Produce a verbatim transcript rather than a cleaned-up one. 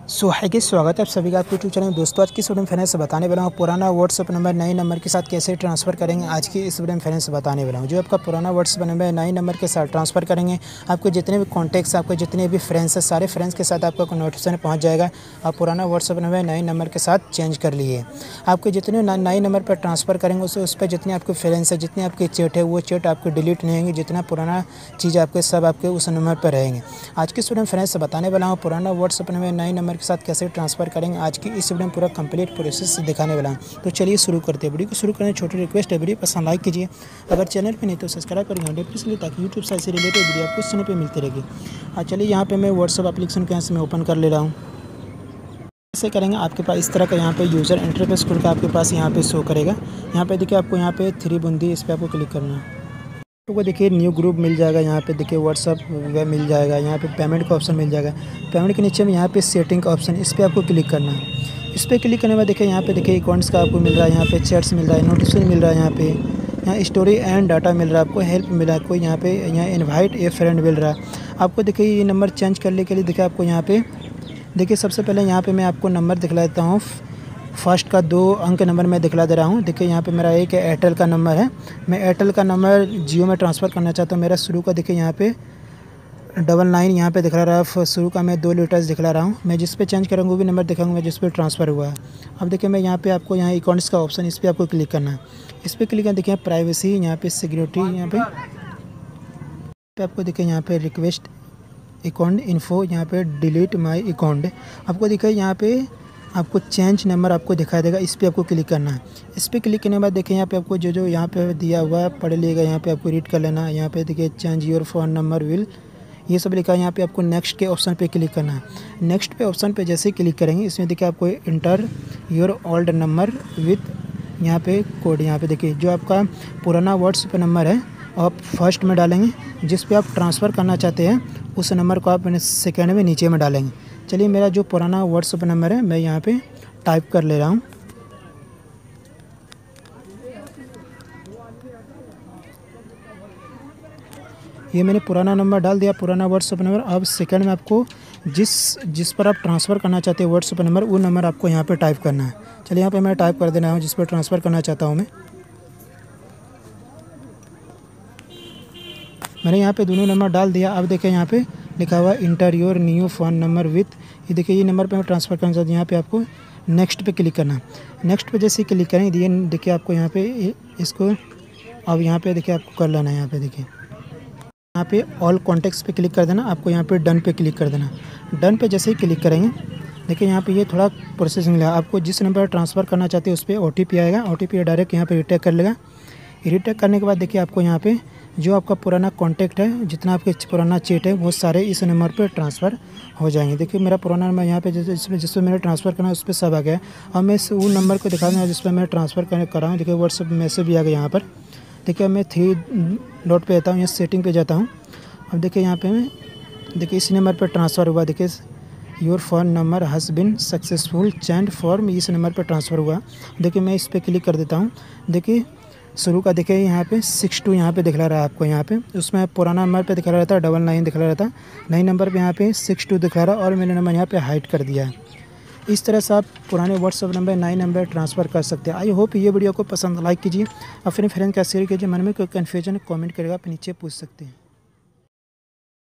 सो है कि स्वागत है आप सभी का आपके यूट्यूब चैनल में। दोस्तों आज की इस वीडियो में फाइनेंस बताने वाला हूँ पुराना व्हाट्सअप नंबर नए नंबर के साथ कैसे ट्रांसफ़र करेंगे। आज की इस वीडियो में फाइनेंस बताने वाला हूँ। जो आपका पुराना व्हाट्सअप नंबर नए नंबर के साथ ट्रांसफ़र करेंगे, आपको जितने भी कॉन्टैक्ट्स, आपके जितने भी फ्रेंड्स हैं, सारे फ्रेंड्स के साथ आपका नोटिफिकेशन पहुँच जाएगा। आप पुराना व्हाट्सअप नंबर नए नंबर के साथ चेंज कर लिए। आपके जितने नए नंबर पर ट्रांसफ़र करेंगे उससे उस पर जितने आपके फ्रेंड्स हैं, जितने आपके चैट है, वो चैट आपके डिलीट नहीं होंगे। जितना पुराना चीज़ आपके सब आपके उस नंबर पर रहेंगे। आज की इस वीडियो में फाइनेंस बताने वाला हूँ पुराना व्हाट्सअप नंबर नए नंबर के साथ कैसे ट्रांसफ़र करेंगे। आज की इस वीडियो में पूरा कंप्लीट प्रोसेस दिखाने वाला हूं। तो चलिए शुरू करते हैं। वीडियो को शुरू करने छोटी रिक्वेस्ट है, वीडियो पसंद लाइक कीजिए। अगर चैनल पे नहीं तो सब्सक्राइब करिए घंटे प्रेस लिए, ताकि यूट्यूब साइट से रिलेटेड वीडियो आपको इस चैनल पे मिलती रहेगी। आज चलिए यहाँ पे मैं व्हाट्सअप एप्लीकेशन के यहाँ से मैं ओपन कर ले रहा हूँ। ऐसे करेंगे आपके पास इस तरह का यहाँ पे यूज़र इंटरफेस खुल का आपके पास यहाँ पे शो करेगा। यहाँ पे देखिए आपको यहाँ पे थ्री बूंदी, इस पर आपको क्लिक करना है। तो देखिए न्यू ग्रुप मिल जाएगा। यहाँ पे देखिए व्हाट्सअप वह मिल जाएगा। यहाँ पे पेमेंट का ऑप्शन मिल जाएगा। पेमेंट के नीचे में यहाँ पे सेटिंग का ऑप्शन, इस पर आपको क्लिक करना है। इस पर क्लिक करने के बाद देखिए यहाँ पे देखिए अकाउंट्स का आपको मिल रहा है, यहाँ पे चैट्स मिल रहा है, नोटिफिकेशन मिल रहा है, यहाँ पे यहाँ स्टोरी एंड डाटा मिल रहा है, आपको हेल्प मिला है, कोई यहाँ पे यहाँ इनवाइट ए फ्रेंड मिल रहा है। आपको देखिए ये नंबर चेंज करने के लिए देखिए आपको यहाँ पे देखिए सबसे पहले यहाँ पे मैं आपको नंबर दिखला देता हूँ। फर्स्ट का दो अंक नंबर मैं दिखला दे रहा हूँ। देखिए यहाँ पे मेरा एक एयरटेल का नंबर है। मैं एयरटेल का नंबर जियो में ट्रांसफ़र करना चाहता हूँ। मेरा शुरू का देखिए यहाँ पे डबल नाइन यहाँ पे दिखला रहा है। शुरू का मैं दो लीटर्स दिखला रहा हूँ। मैं जिस पे चेंज करूँगा वो भी नंबर दिखाऊंगा जिस पे ट्रांसफ़र हुआ है। अब देखिए मैं यहाँ पे आपको यहाँ अकाउंट्स का ऑप्शन, इस पर आपको क्लिक करना है। इस पर क्लिक करना देखिए प्राइवेसी, यहाँ पे सिक्योरिटी, यहाँ पे पे आपको देखिए यहाँ पे रिक्वेस्ट अकाउंट इन्फो, यहाँ पे डिलीट माई अकाउंट। आपको देखिए यहाँ पे आपको चेंज नंबर आपको दिखाई देगा। इस पर आपको क्लिक करना है। इस पर क्लिक करने के बाद देखिए यहाँ पे आपको जो जो यहाँ पे दिया हुआ है पढ़ लिएगा। यहाँ पे आपको रीड कर लेना है। यहाँ पे देखिए change your phone number will, ये सब लिखा है। यहाँ पे आपको नेक्स्ट के ऑप्शन पे क्लिक करना है। नेक्स्ट पे ऑप्शन पे जैसे ही क्लिक करेंगे, इसमें देखिए आपको enter your old number with यहाँ पे कोड। यहाँ पे देखिए जो आपका पुराना व्हाट्सएप नंबर है आप फर्स्ट में डालेंगे। जिस पे आप ट्रांसफ़र करना चाहते हैं उस नंबर को आप सेकेंड में नीचे में डालेंगे। चलिए मेरा जो पुराना व्हाट्सएप नंबर है मैं यहाँ पे टाइप कर ले रहा हूँ। ये मैंने पुराना नंबर डाल दिया, पुराना व्हाट्सएप नंबर। अब सेकंड में आपको जिस जिस पर आप ट्रांसफ़र करना चाहते हैं व्हाट्सएप नंबर, वो नंबर आपको यहाँ पे टाइप करना है। चलिए यहाँ पे मैं टाइप कर देना हूँ जिस पर ट्रांसफ़र करना चाहता हूँ मैं। मैंने यहाँ पे दोनों नंबर डाल दिया। अब देखिए यहाँ पे लिखा हुआ enter your new phone number with, ये देखिए ये नंबर पे मैं ट्रांसफ़र करना चाहता हूँ। यहाँ पे आपको नेक्स्ट पे क्लिक करना है। नेक्स्ट पे जैसे ही क्लिक करेंगे ये देखिए आपको यहाँ पे इसको अब यहाँ पे देखिए आपको कर लेना है। यहाँ पे देखिए यहाँ पे ऑल कॉन्टैक्ट्स पे क्लिक कर देना। आपको यहाँ पे डन पे क्लिक कर देना। डन पे जैसे ही क्लिक करेंगे देखिए यहाँ पे ये थोड़ा प्रोसेस मिला। आपको जिस नंबर पर ट्रांसफ़र करना चाहते हैं उस पर ओ टी पी आएगा। ओ टी पी डायरेक्ट यहाँ पे रिटेक कर लेगा। रिटेक करने के बाद देखिए आपको यहाँ पे जो आपका पुराना कॉन्टैक्ट है, जितना आपके पुराना चैट है, वो सारे इस नंबर पे ट्रांसफ़र हो जाएंगे। देखिए मेरा पुराना नंबर यहाँ पे जिसमें जिसमें मैंने ट्रांसफ़र करना है उस पर सब आ गया। अब मैं इस वो नंबर को दिखा दूँगा जिस पर मैं ट्रांसफ़र करने कर रहा हूँ। देखिए व्हाट्सएप मैसेज भी आ गया यहाँ पर। देखिए मैं थ्री डॉट पे आता हूँ, यहाँ सेटिंग पे जाता हूँ। अब देखिए यहाँ पे मैं देखिए इस नंबर पर ट्रांसफ़र हुआ। देखिए your phone number has been successful change form, इस नंबर पर ट्रांसफ़र हुआ। देखिए मैं इस पर क्लिक कर देता हूँ। देखिए शुरू का देखिए यहाँ पे सिक्स टू यहाँ पे दिखला रहा है आपको। यहाँ पे उसमें पुराना नंबर पे दिखला रहा था डबल नाइन दिखला रहा था, नए नंबर पे यहाँ पे सिक्स टू दिखला रहा और मैंने नंबर यहाँ पे हाइड कर दिया है। इस तरह से आप पुराने व्हाट्सएप नंबर नए नंबर ट्रांसफ़र कर सकते हैं। आई होप ये वीडियो को पसंद लाइक कीजिए और फिर फ्रेंड का शेयर कीजिए। मन में कोई कन्फ्यूजन कमेंट करेगा आप नीचे पूछ सकते हैं।